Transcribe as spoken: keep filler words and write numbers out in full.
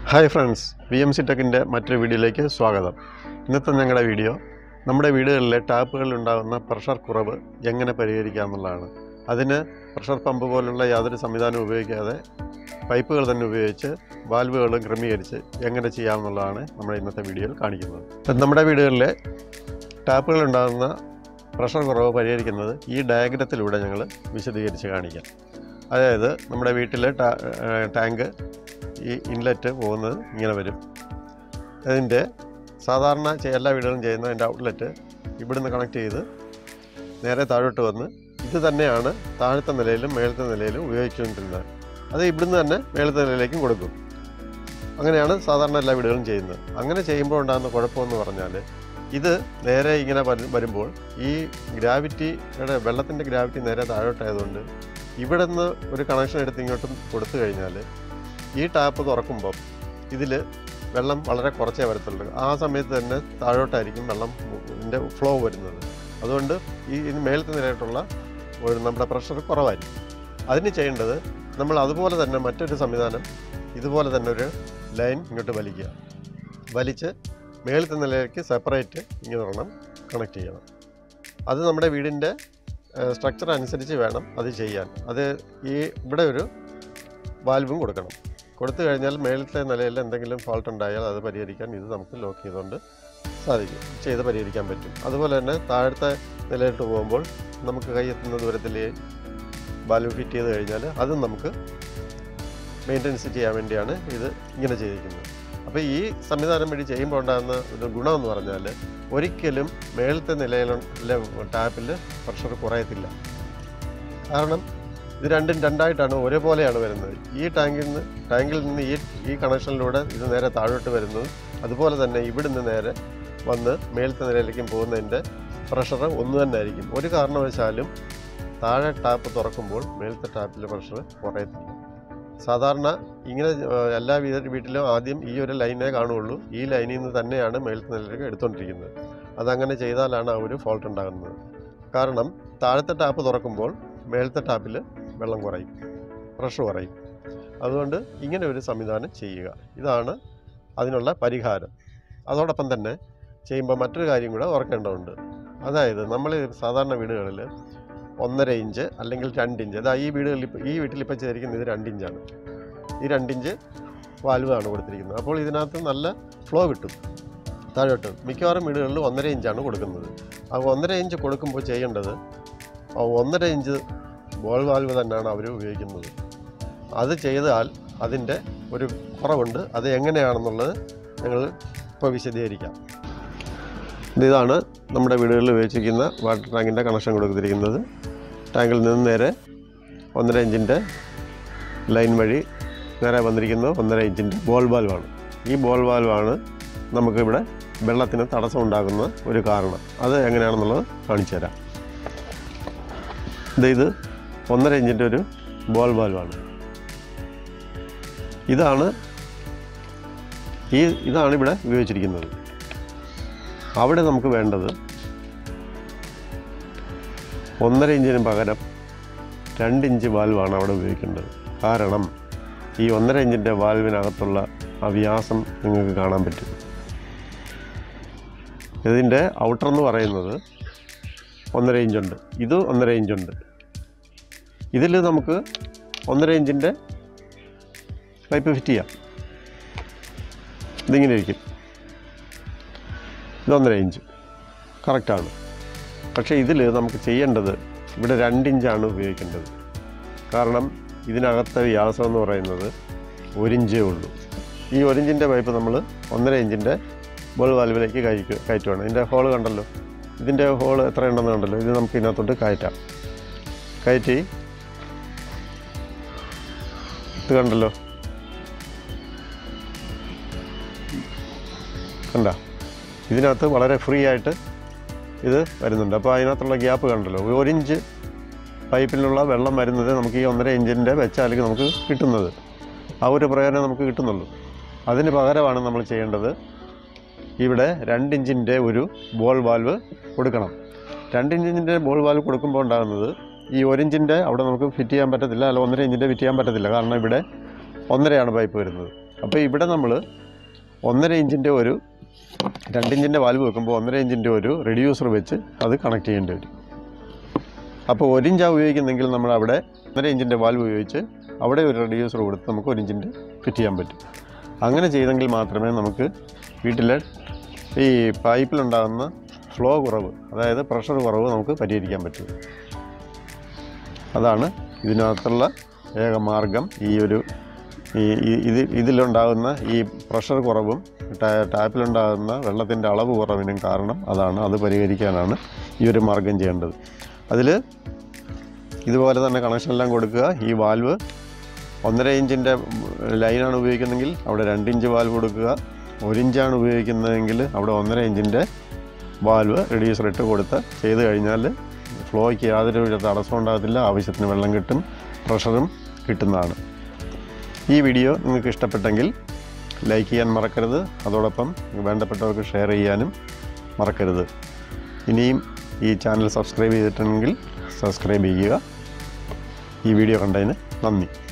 Hi friends, V M C ടെക്കിൻ്റെ മറ്റൊരു വീഡിയോയിലേക്ക് സ്വാഗതം. ഇന്നത്തെ ഞങ്ങളുടെ വീഡിയോ നമ്മുടെ വീടുകളിലെ ടാപ്പുകളിൽ ഉണ്ടാകുന്ന പ്രഷർ കുറവ് എങ്ങനെ പരിഹരിക്കാമെന്നുള്ളതാണ്. അതിന് പ്രഷർ പമ്പ് പോലുള്ള യാതൊരു സംവിധാനവും ഉപയോഗിക്കാതെ പൈപ്പുകൾ തന്നെ ഉപയോഗിച്ച് വാൽവുകളും ക്രമീകരിച്ച് എങ്ങനെ ചെയ്യാമെന്നുള്ളതാണ് നമ്മുടെ ഇന്നത്തെ വീഡിയോയിൽ കാണിക്കുന്നത്. നമ്മുടെ വീടുകളിലെ ടാപ്പുകളിൽ ഉണ്ടാകുന്ന പ്രഷർ കുറവ് പരിഹരിക്കുന്നത് ഈ ഡയഗ്രത്തിലൂടെ ഞങ്ങൾ വിശദീകരിച്ച് കാണിക്കാം. അതായത് നമ്മുടെ വീട്ടിലെ ടാങ്ക് ഈ ഇൻലെറ്റ് പോകുന്നത് ഇങ്ങനെ വരും. അതിൻ്റെ സാധാരണ എല്ലാ വീടുകളും ചെയ്യുന്ന അതിൻ്റെ ഔട്ട്ലെറ്റ് ഇവിടുന്ന് കണക്ട് ചെയ്ത് നേരെ താഴോട്ട് വന്ന് ഇത് തന്നെയാണ് താഴത്തെ നിലയിലും മേളത്തെ നിലയിലും ഉപയോഗിച്ചുകൊണ്ടിരുന്നത്. അത് ഇവിടുന്ന് തന്നെ മേളത്തെ നിലയിലേക്കും കൊടുക്കും. അങ്ങനെയാണ് സാധാരണ എല്ലാ വീടുകളും ചെയ്യുന്നത്. അങ്ങനെ ചെയ്യുമ്പോൾ ഉണ്ടാകുന്ന കുഴപ്പമെന്ന് പറഞ്ഞാൽ ഇത് നേരെ ഇങ്ങനെ വരുമ്പോൾ ഈ ഗ്രാവിറ്റിയുടെ വെള്ളത്തിൻ്റെ ഗ്രാവിറ്റി നേരെ താഴോട്ടായതുകൊണ്ട് ഇവിടെ നിന്ന് ഒരു കണക്ഷൻ എടുത്ത് ഇങ്ങോട്ടും കൊടുത്തു കഴിഞ്ഞാൽ ഈ ടാപ്പ് തുറക്കുമ്പം ഇതിൽ വെള്ളം വളരെ കുറച്ചേ വരത്തുള്ളൂ. ആ സമയത്ത് തന്നെ താഴോട്ടായിരിക്കും വെള്ളം ഇതിൻ്റെ ഫ്ലോ വരുന്നത്. അതുകൊണ്ട് ഈ ഇതിന് മേലത്തെ നിലയായിട്ടുള്ള ഒരു നമ്മുടെ പ്രഷർ കുറവായിരിക്കും. അതിന് ചെയ്യേണ്ടത് നമ്മൾ അതുപോലെ തന്നെ മറ്റൊരു സംവിധാനം ഇതുപോലെ തന്നെ ഒരു ലൈൻ ഇങ്ങോട്ട് വലിക്കുക. വലിച്ച് മേലത്തെ നിലയിലേക്ക് സെപ്പറേറ്റ് ഇങ്ങനെ ഒരെണ്ണം കണക്ട് ചെയ്യണം. അത് നമ്മുടെ വീടിൻ്റെ സ്ട്രക്ചർ അനുസരിച്ച് വേണം അത് ചെയ്യാൻ. അത് ഈ ഇവിടെ ഒരു വാൽവും കൊടുക്കണം. കൊടുത്തു കഴിഞ്ഞാൽ മേലത്തെ നിലയിൽ എന്തെങ്കിലും ഫാൾട്ട് ഉണ്ടായാൽ അത് പരിഹരിക്കാൻ ഇത് നമുക്ക് ലോക്ക് ചെയ്തുകൊണ്ട് സാധിക്കും, ചെയ്ത് പരിഹരിക്കാൻ പറ്റും. അതുപോലെ തന്നെ താഴത്തെ നിലയിലോട്ട് പോകുമ്പോൾ നമുക്ക് കൈയെത്തുന്ന ദൂരത്തിൽ വാൽവ് ഫിറ്റ് ചെയ്ത് കഴിഞ്ഞാൽ അതും നമുക്ക് മെയിൻ്റനൻസ് ചെയ്യാൻ വേണ്ടിയാണ് ഇത് ഇങ്ങനെ ചെയ്തിരിക്കുന്നത്. അപ്പോൾ ഈ സംവിധാനം വഴി ചെയ്യുമ്പോൾ ഉണ്ടാകുന്ന ഒരു ഗുണമെന്ന് പറഞ്ഞാൽ ഒരിക്കലും മേലത്തെ നിലയിലെ ടാപ്പിൽ പ്രഷർ കുറയത്തില്ല. കാരണം ഇത് രണ്ടും രണ്ടായിട്ടാണ്, ഒരേപോലെയാണ് വരുന്നത്. ഈ ടാങ്കിൽ നിന്ന് ടാങ്കിൽ നിന്ന് ഈ ഈ കണക്ഷനിലൂടെ ഇത് നേരെ താഴോട്ട് വരുന്നത്. അതുപോലെ തന്നെ ഇവിടുന്ന് നേരെ വന്ന് മേലത്തെ നിലയിലേക്കും പോകുന്നതിൻ്റെ പ്രഷർ ഒന്ന് തന്നെ ആയിരിക്കും. ഒരു കാരണവശാലും താഴെ ടാപ്പ് തുറക്കുമ്പോൾ മേലത്തെ ടാപ്പിലെ പ്രഷർ കുറയത്തില്ല. സാധാരണ ഇങ്ങനെ എല്ലാ വീട്ടിലും ആദ്യം ഈ ഒരു ലൈനേ കാണുകയുള്ളൂ. ഈ ലൈനിൽ നിന്ന് തന്നെയാണ് മേലത്തെ നിലയിലേക്ക് എടുത്തുകൊണ്ടിരിക്കുന്നത്. അതങ്ങനെ ചെയ്താലാണ് ആ ഒരു ഫോൾട്ട് ഉണ്ടാകുന്നത്. കാരണം താഴത്തെ ടാപ്പ് തുറക്കുമ്പോൾ മേലത്തെ ടാപ്പിൽ വെള്ളം കുറയും, പ്രഷർ കുറയും. അതുകൊണ്ട് ഇങ്ങനെ ഒരു സംവിധാനം ചെയ്യുക. ഇതാണ് അതിനുള്ള പരിഹാരം. അതോടൊപ്പം തന്നെ ചെയ്യുമ്പോൾ മറ്റൊരു കാര്യം കൂടെ ഓർക്കേണ്ടതുണ്ട്. അതായത് നമ്മൾ സാധാരണ വീടുകളിൽ ഒന്നര ഇഞ്ച് അല്ലെങ്കിൽ രണ്ട് ഇഞ്ച്, അതായത് ഈ വീടുകളിൽ ഇപ്പോൾ ഈ വീട്ടിലിപ്പോൾ ചെയ്തിരിക്കുന്നത് ഇത് രണ്ടിഞ്ചാണ്. ഈ രണ്ടിഞ്ച് വാൽവാണ് കൊടുത്തിരിക്കുന്നത്. അപ്പോൾ ഇതിനകത്ത് നല്ല ഫ്ലോ കിട്ടും താഴോട്ട്. മിക്കവാറും വീടുകളിൽ ഒന്നര ഇഞ്ചാണ് കൊടുക്കുന്നത്. അപ്പോൾ ഒന്നര ഇഞ്ച് കൊടുക്കുമ്പോൾ ചെയ്യേണ്ടത് ഒന്നര ഇഞ്ച് ബോൾ വാൽവ് തന്നെയാണ് അവർ ഉപയോഗിക്കുന്നത്. അത് ചെയ്താൽ അതിൻ്റെ ഒരു കുറവുണ്ട്. അത് എങ്ങനെയാണെന്നുള്ളത് ഞങ്ങൾ ഇപ്പോൾ വിശദീകരിക്കാം. ഇതാണ് നമ്മുടെ വീടുകളിൽ ഉപയോഗിച്ചിരിക്കുന്ന വാട്ടർ ടാങ്കിൻ്റെ കണക്ഷൻ കൊടുത്തിരിക്കുന്നത്. ടാങ്കിൽ നിന്ന് നേരെ ഒന്നര ഇഞ്ചിൻ്റെ ലൈൻ വഴി നേരെ വന്നിരിക്കുന്നത് ഒന്നര ഇഞ്ചിൻ്റെ ബോൾ വാൽവാണ്. ഈ ബോൾ വാൽവാണ് നമുക്കിവിടെ വെള്ളത്തിന് തടസ്സം ഉണ്ടാകുന്ന ഒരു കാരണം. അത് എങ്ങനെയാണെന്നുള്ളത് കാണിച്ചു തരാം. ഇത് ഒന്നര ഇഞ്ചിൻ്റെ ഒരു ബോൾ വാൽവാണ്. ഇതാണ് ഈ ഇതാണ് ഇവിടെ ഉപയോഗിച്ചിരിക്കുന്നത്. അവിടെ നമുക്ക് വേണ്ടത് ഒന്നര ഇഞ്ചിന് പകരം രണ്ടിഞ്ച് വാൽവാണ് അവിടെ ഉപയോഗിക്കേണ്ടത്. കാരണം ഈ ഒന്നര ഇഞ്ചിൻ്റെ വാൽവിനകത്തുള്ള ആ വ്യാസം നിങ്ങൾക്ക് കാണാൻ പറ്റും. ഇതിൻ്റെ ഔട്ടർ എന്ന് പറയുന്നത് ഒന്നര ഇഞ്ചുണ്ട്, ഇത് ഒന്നര ഇഞ്ചുണ്ട്. ഇതിൽ നമുക്ക് ഒന്നര ഇഞ്ചിൻ്റെ പൈപ്പ് ഫിറ്റ് ചെയ്യാം. ഇതിങ്ങനെ ഇരിക്കും. ഇത് ഒന്നര ഇഞ്ച് കറക്റ്റാണ്. പക്ഷേ ഇതിൽ നമുക്ക് ചെയ്യേണ്ടത് ഇവിടെ രണ്ടിഞ്ചാണ് ഉപയോഗിക്കേണ്ടത്. കാരണം ഇതിനകത്തെ വ്യാസം എന്ന് പറയുന്നത് ഒരിഞ്ചേ ഉള്ളൂ. ഈ ഒരിഞ്ചിൻ്റെ പൈപ്പ് നമ്മൾ ഒന്നര ഇഞ്ചിൻ്റെ ബോൾ വാൽവിലേക്ക് കയറ്റുക കയറ്റുവാണ്. ഇതിൻ്റെ ഹോള് കണ്ടല്ലോ, ഇതിൻ്റെ ഹോള് എത്ര ഉണ്ടെന്ന് കണ്ടല്ലോ. ഇത് നമുക്ക് ഇതിനകത്തോട്ട് കയറ്റാം. കയറ്റി ഇത് കണ്ടല്ലോ, കണ്ട ഇതിനകത്ത് വളരെ ഫ്രീ ആയിട്ട് ഇത് വരുന്നുണ്ട്. അപ്പോൾ അതിനകത്തുള്ള ഗ്യാപ്പ് കണ്ടല്ലോ. ഒരു ഇഞ്ച് പൈപ്പിലുള്ള വെള്ളം വരുന്നത് നമുക്ക് ഈ ഒന്നര ഇഞ്ചിൻ്റെ വെച്ചാലേക്ക് നമുക്ക് കിട്ടുന്നത്. ആ ഒരു പ്രയോജനം നമുക്ക് കിട്ടുന്നുള്ളൂ. അതിന് പകരമാണ് നമ്മൾ ചെയ്യേണ്ടത് ഇവിടെ രണ്ടിഞ്ചിൻ്റെ ഒരു ബോൾ വാൽവ് കൊടുക്കണം. രണ്ടിഞ്ചിൻ്റെ ബോൾ വാൽവ് കൊടുക്കുമ്പോൾ ഉണ്ടാകുന്നത് ഈ ഒരിഞ്ചിൻ്റെ അവിടെ നമുക്ക് ഫിറ്റ് ചെയ്യാൻ പറ്റത്തില്ല, അല്ല ഒന്നര ഇഞ്ചിൻ്റെ ഫിറ്റ് ചെയ്യാൻ പറ്റത്തില്ല. കാരണം ഇവിടെ ഒന്നരയാണ് പൈപ്പ് വരുന്നത്. അപ്പോൾ ഇവിടെ നമ്മൾ ഒന്നര ഇഞ്ചിൻ്റെ ഒരു രണ്ടിഞ്ചിൻ്റെ വാൽവ് വെക്കുമ്പോൾ ഒന്നര ഇഞ്ചിൻ്റെ ഒരു റെഡ്യൂസർ വെച്ച് അത് കണക്ട് ചെയ്യേണ്ടി വരും. അപ്പോൾ ഒരു ഇഞ്ചാണ് ഉപയോഗിക്കുന്നെങ്കിൽ നമ്മൾ അവിടെ ഒന്നര ഇഞ്ചിൻ്റെ വാൽവ് ഉപയോഗിച്ച് അവിടെ ഒരു റെഡ്യൂസർ കൊടുത്ത് നമുക്ക് ഒരു ഇഞ്ചിൻ്റെ ഫിറ്റ് ചെയ്യാൻ പറ്റും. അങ്ങനെ ചെയ്തെങ്കിൽ മാത്രമേ നമുക്ക് വീട്ടിലെ ഈ പൈപ്പിലുണ്ടാകുന്ന ഫ്ലോ കുറവ്, അതായത് പ്രഷർ കുറവ് നമുക്ക് പരിഹരിക്കാൻ പറ്റും. അതാണ് ഇതിനകത്തുള്ള ഏക മാർഗം. ഈ ഒരു ഈ ഇത് ഇതിലുണ്ടാകുന്ന ഈ പ്രഷർ കുറവും ടാപ്പിലുണ്ടാകുന്ന വെള്ളത്തിൻ്റെ അളവ് കുറവിനും കാരണം അതാണ്. അത് പരിഹരിക്കാനാണ് ഈ ഒരു മാർഗം ചെയ്യേണ്ടത്. അതിൽ ഇതുപോലെ തന്നെ കണക്ഷനെല്ലാം കൊടുക്കുക. ഈ വാൽവ് ഒന്നര ഇഞ്ചിൻ്റെ ലൈനാണ് ഉപയോഗിക്കുന്നതെങ്കിൽ അവിടെ രണ്ട് ഇഞ്ച് വാൽവ് കൊടുക്കുക. ഒരു ഇഞ്ചാണ് ഉപയോഗിക്കുന്നതെങ്കിൽ അവിടെ ഒന്നര ഇഞ്ചിൻ്റെ വാൽവ് റെഡ്യൂസർ ഇട്ട് കൊടുത്ത് ചെയ്ത് കഴിഞ്ഞാൽ ഫ്ലോയ്ക്ക് യാതൊരു വിധ തടസ്സം ഉണ്ടാകത്തില്ല. ആവശ്യത്തിന് വെള്ളം കിട്ടും, പ്രഷറും കിട്ടുന്നതാണ്. ഈ വീഡിയോ നിങ്ങൾക്ക് ഇഷ്ടപ്പെട്ടെങ്കിൽ ലൈക്ക് ചെയ്യാൻ മറക്കരുത്. അതോടൊപ്പം വേണ്ടപ്പെട്ടവർക്ക് ഷെയർ ചെയ്യാനും മറക്കരുത്. ഇനിയും ഈ ചാനൽ സബ്സ്ക്രൈബ് ചെയ്തിട്ടുണ്ടെങ്കിൽ സബ്സ്ക്രൈബ് ചെയ്യുക. ഈ വീഡിയോ കണ്ടതിന് നന്ദി.